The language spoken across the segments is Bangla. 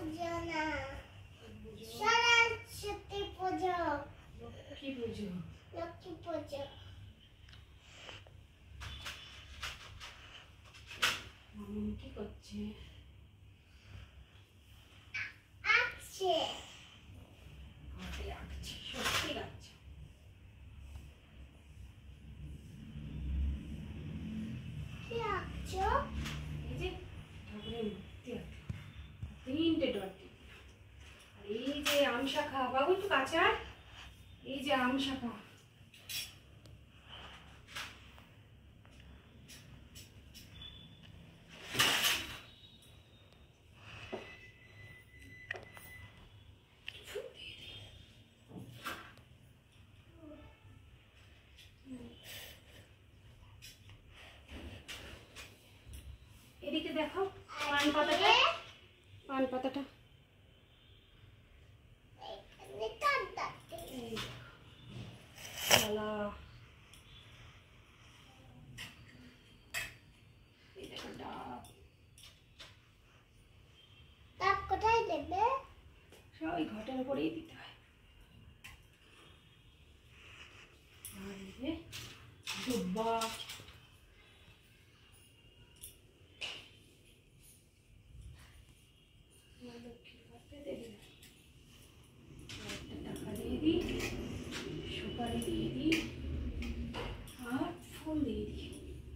লক্ষ্মী পুজো। মামুন কি করছে? সত্যি গাছ। এই যে ঠাকুরের মূর্তি আছে, 3টে ডট। আর এই যে আম শাখা, বাবু একটু কাছে আয়। এই যে আম শাখা, এদিকে দেখো পান পাতাটা, পান পাতাটা কোথায় দেবে? সব ওই ঘটের উপরেই দিতে হয়। আর এই যে দুব্বা, লক্ষ্মীর ঘরতে দেবে। টাকা দিয়ে দিই, সুপারি দিয়ে দিই, আর ফুল দিয়ে দিই।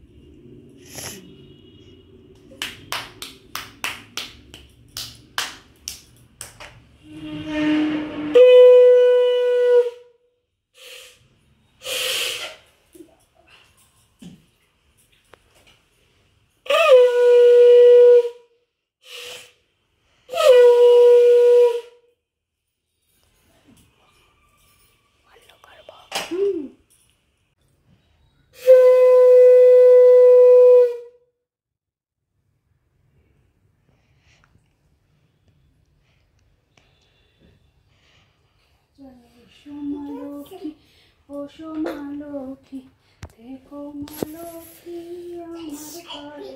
সোমা লক্ষ্মী, ও সোমা লক্ষ্মী, দেখো মা লক্ষ্মী আমার ঘরে।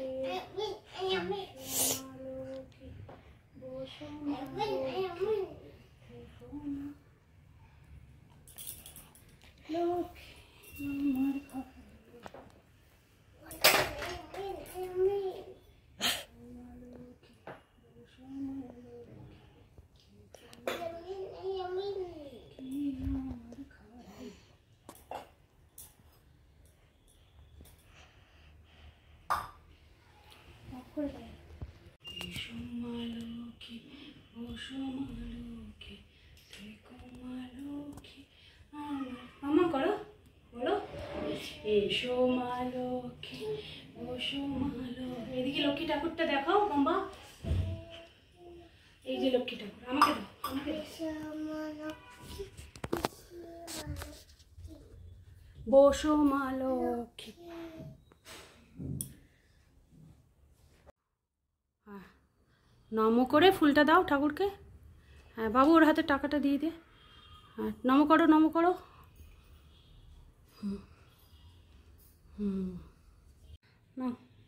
সোমা লক্ষ্মী, ও সোমা লক্ষ্মী, দেখো মা লক্ষ্মী আমার ঘরে। মামা করো, বলো এসো মা লক্ষ্মী, বসো মা লক্ষ্মী। এদিকে লক্ষ্মী ঠাকুরটা দেখাও বাবা। এই যে লক্ষ্মী ঠাকুর, আমাকে দাও, আমাকে দাও। বসো মা লক্ষ্মী। হ্যাঁ, নমো করে ফুলটা দাও ঠাকুরকে। হ্যাঁ বাবু, ওর হাতে টাকাটা দিয়ে দে। হ্যাঁ, নমো করো, নমো করো। হুম হুম, না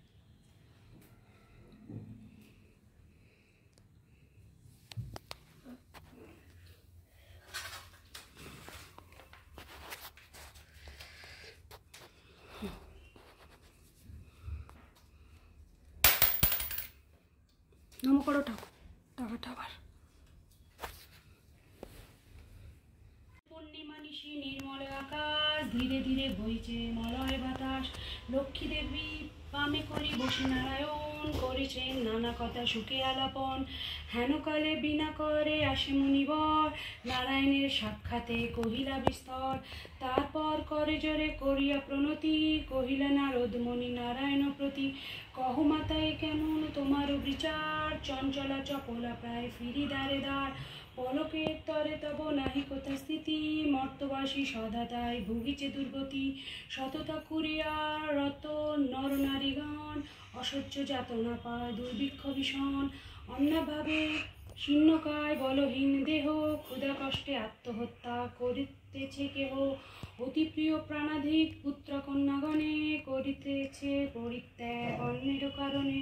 নমো করো ঠাকুর, টাকাটা আবার। পূর্ণিমা নিশি নির্মল আকাশ, ধীরে ধীরে বইছে মলয় বাতাস। লক্ষ্মী দেবী বামে করি বসে নারায়ণ, করেছেন নানা কথা সুখে আলাপন। হেনকালে বিনা করে আসে মুনিবর, নারায়ণের সাক্ষাতে কহিলা বিস্তর। তারপর করে জোরে করিয়া প্রণতি, কহিলা নারদ মণি নারায়ণ প্রতি। কহ মাতায় কেমন তোমার বিচার, চঞ্চলা চপলা প্রায় ফিরি দ্বারে দ্বার। পলকের তরে তব নাহি কোথা স্থিতি, মর্তবাসী সদা তাই ভুগিছে দুর্গতি। সততা কুরিয়া রত নর নারীগণ, অসহ্য যাতনা পায় দুর্ভিক্ষ ভীষণ। অন্যভাবে শীর্ণকায় বলহীন দেহ, ক্ষুধা কষ্টে আত্মহত্যা করিতেছে কেহ। অতি প্রিয় প্রাণাধিক পুত্র কন্যাগণে, করিতেছে পরিত্যাগ অন্যের কারণে।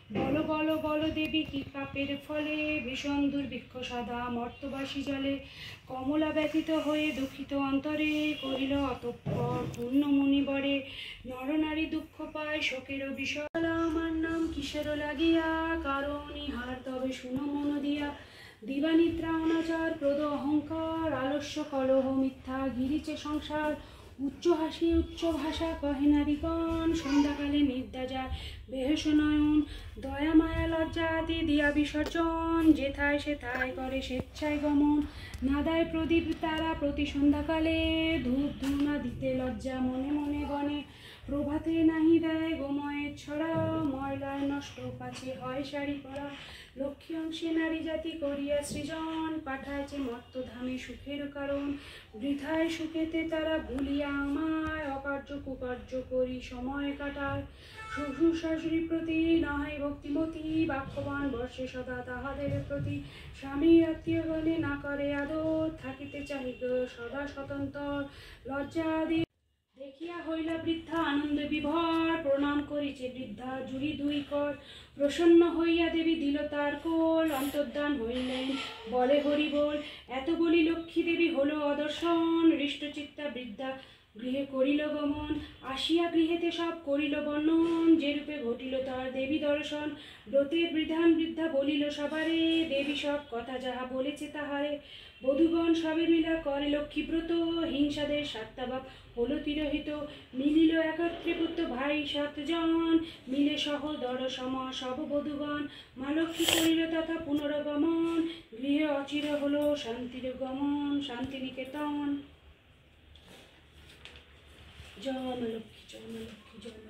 বলো বলো বলো দেবী কি পাপের ফলে ভীষণ দুর্ভিক্ষ সাদা মর্তবাসী জলে কমলা ব্যতীত হয়ে দুঃখিত অন্তরে করিল অতঃপর পূর্ণ মুনিবরে নরনারী দুঃখ পায় শোকেরও বিষয় আমার নাম কিসেরও লাগিয়া কারণ ইহার তবে শুনো মন দিয়া দিবানিদ্রা অনাচার ক্রোধ অহংকার আলস্য কলহ মিথ্যা গিরিচে সংসার উচ্চ হাসি উচ্চ ভাষা কহে নারীগণ সন্ধ্যাকালে নিদ্রা যায় বেহেশ নয়ন দয়া মায়া লজ্জা আদি দিয়া বিসর্জন যেথায় সেথায় করে স্বেচ্ছায় গমন না দেয় প্রদীপ তারা প্রতি সন্ধ্যাকালে ধূপ ধুনা দিতে লজ্জা মনে মনে গণে প্রভাতে নাহি দেয় গোময়ের ছড়া ময়লায় নষ্ট পাছে হয় শাড়ি পরা লক্ষ্মী অংশে নারী জাতি করিয়া সৃজন পাঠাইছে মর্তধামে সুখের কারণ বৃথায় সুখেতে তারা ভুলিয়া আমায় অকার্য কুকার্য করি সময় কাটায় শ্বশুর শাশুড়ির প্রতি নহে ভক্তিমতী বাক্যবান বর্ষে সদা তাহাদের প্রতি স্বামী আত্মীয়গণে না করে আদর থাকিতে চাহিত সদা স্বতন্ত্র লজ্জা আদি দেখিয়া হইলা বৃদ্ধা আনন্দে বিভর প্রণাম করিছে বৃদ্ধা জুড়ি দুই কর প্রসন্ন হইয়া দেবী দিল তার কোল অন্তর্ধান হইলেন বলে হরি বল এত বলি লক্ষ্মী দেবী হলো অদর্শন হৃষ্টচিত্তা বৃদ্ধা গৃহে করিল গমন আসিয়া গৃহেতে সব করিল বর্ণন যেরূপে ঘটিল তার দেবী দর্শন ব্রতের বিধান বৃদ্ধা বলিল সবারে দেবী সব কথা যাহা বলেছে তাহারে বধূগণ সবে মিলা করে লক্ষ্মীব্রত হিংসাদের সাত্তাবাপ হলো তিরোহিত মিলিল একত্রে পুত্র ভাই সাতজন মিলে সহোদর সম সব বধূগণ মা লক্ষ্মী করিল তথা পুনরগমন গৃহে অচির হলো শান্তির গমন শান্তিনিকেতন। জয় মা লক্ষ্মী জয় মা লক্ষ্মী জয় মা